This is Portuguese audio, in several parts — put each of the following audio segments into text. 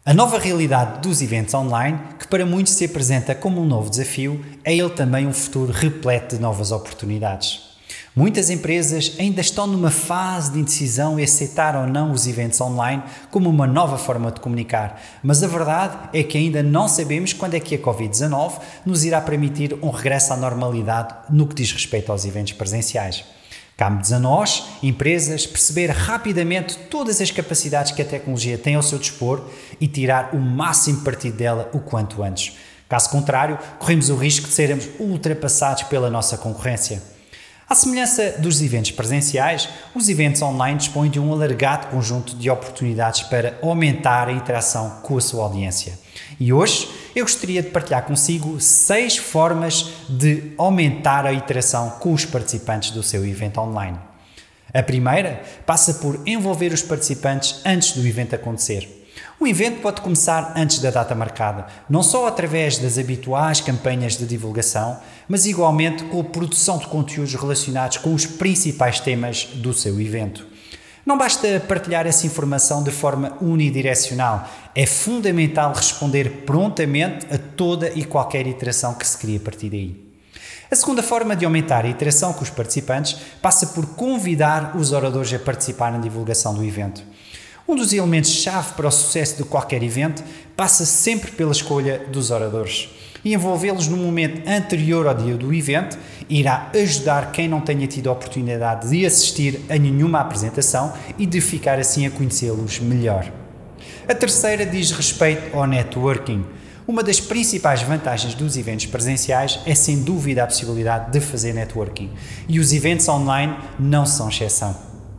A nova realidade dos eventos online, que para muitos se apresenta como um novo desafio, é ele também um futuro repleto de novas oportunidades. Muitas empresas ainda estão numa fase de indecisão em aceitar ou não os eventos online como uma nova forma de comunicar, mas a verdade é que ainda não sabemos quando é que a Covid-19 nos irá permitir um regresso à normalidade no que diz respeito aos eventos presenciais. Cabe-nos a nós, empresas, perceber rapidamente todas as capacidades que a tecnologia tem ao seu dispor e tirar o máximo partido dela o quanto antes. Caso contrário, corremos o risco de sermos ultrapassados pela nossa concorrência. À semelhança dos eventos presenciais, os eventos online dispõem de um alargado conjunto de oportunidades para aumentar a interação com a sua audiência. E hoje eu gostaria de partilhar consigo 6 formas de aumentar a interação com os participantes do seu evento online. A primeira passa por envolver os participantes antes do evento acontecer. O evento pode começar antes da data marcada, não só através das habituais campanhas de divulgação, mas igualmente com a produção de conteúdos relacionados com os principais temas do seu evento. Não basta partilhar essa informação de forma unidirecional, é fundamental responder prontamente a toda e qualquer iteração que se crie a partir daí. A segunda forma de aumentar a interação com os participantes passa por convidar os oradores a participar na divulgação do evento. Um dos elementos-chave para o sucesso de qualquer evento passa sempre pela escolha dos oradores. E envolvê-los no momento anterior ao dia do evento irá ajudar quem não tenha tido a oportunidade de assistir a nenhuma apresentação e de ficar assim a conhecê-los melhor. A terceira diz respeito ao networking. Uma das principais vantagens dos eventos presenciais é sem dúvida a possibilidade de fazer networking, e os eventos online não são exceção.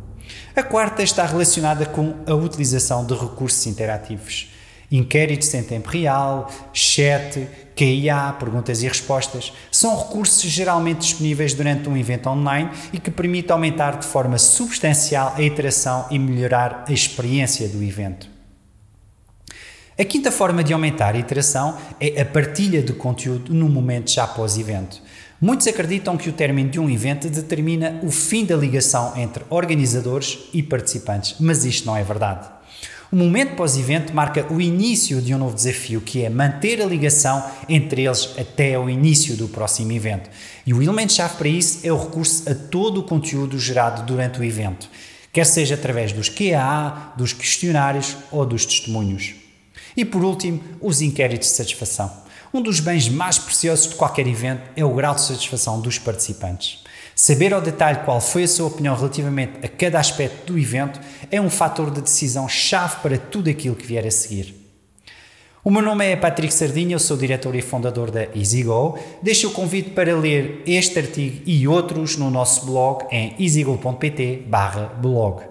A quarta está relacionada com a utilização de recursos interativos. Inquéritos em tempo real, chat, QIA, perguntas e respostas, são recursos geralmente disponíveis durante um evento online e que permitem aumentar de forma substancial a interação e melhorar a experiência do evento. A quinta forma de aumentar a interação é a partilha de conteúdo no momento já pós-evento. Muitos acreditam que o término de um evento determina o fim da ligação entre organizadores e participantes, mas isto não é verdade. O momento pós-evento marca o início de um novo desafio, que é manter a ligação entre eles até o início do próximo evento. E o elemento-chave para isso é o recurso a todo o conteúdo gerado durante o evento, quer seja através dos QA, dos questionários ou dos testemunhos. E por último, os inquéritos de satisfação. Um dos bens mais preciosos de qualquer evento é o grau de satisfação dos participantes. Saber ao detalhe qual foi a sua opinião relativamente a cada aspecto do evento é um fator de decisão-chave para tudo aquilo que vier a seguir. O meu nome é Patrick Sardinha, eu sou diretor e fundador da EasyGo. Deixo o convite para ler este artigo e outros no nosso blog em easygo.pt/blog.